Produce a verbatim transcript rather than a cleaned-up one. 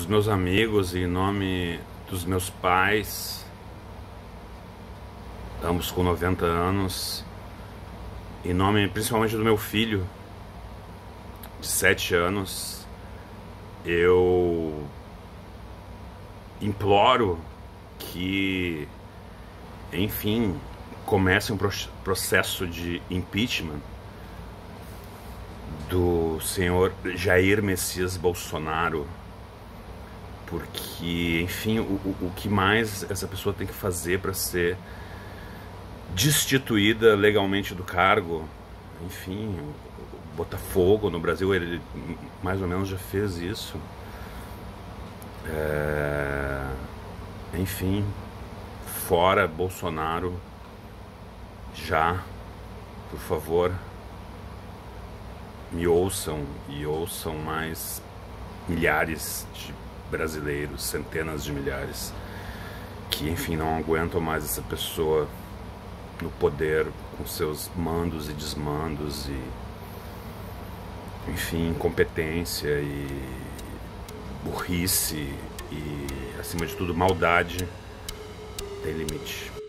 meus amigos e em nome dos meus pais, ambos com noventa anos, em nome principalmente do meu filho de sete anos, eu imploro que, enfim, comece um processo de impeachment do senhor Jair Messias Bolsonaro, porque, enfim, o, o, o que mais essa pessoa tem que fazer para ser destituída legalmente do cargo? Enfim, o Botafogo no Brasil, ele mais ou menos já fez isso. É... Enfim, fora Bolsonaro, já, por favor, me ouçam e ouçam mais milhares de brasileiros, centenas de milhares, que, enfim, não aguentam mais essa pessoa no poder, com seus mandos e desmandos e, enfim, incompetência e burrice e, acima de tudo, maldade. Tem limite.